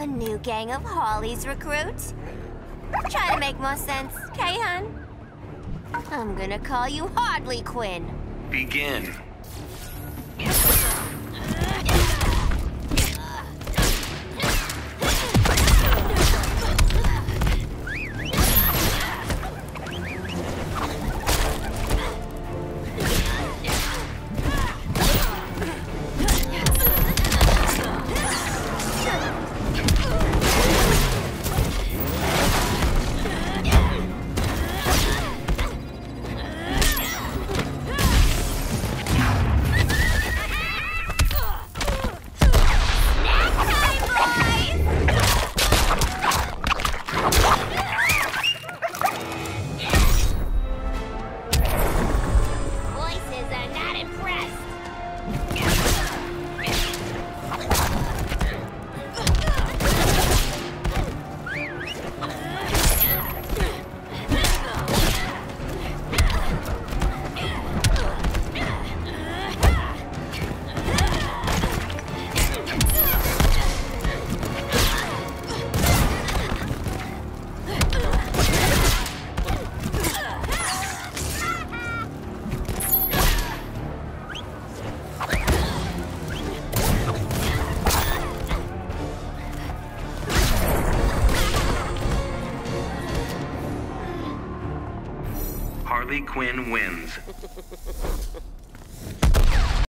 A new gang of Harley's recruits? Try to make more sense, okay, hun? I'm gonna call you Harley Quinn. Begin. Harley Quinn wins.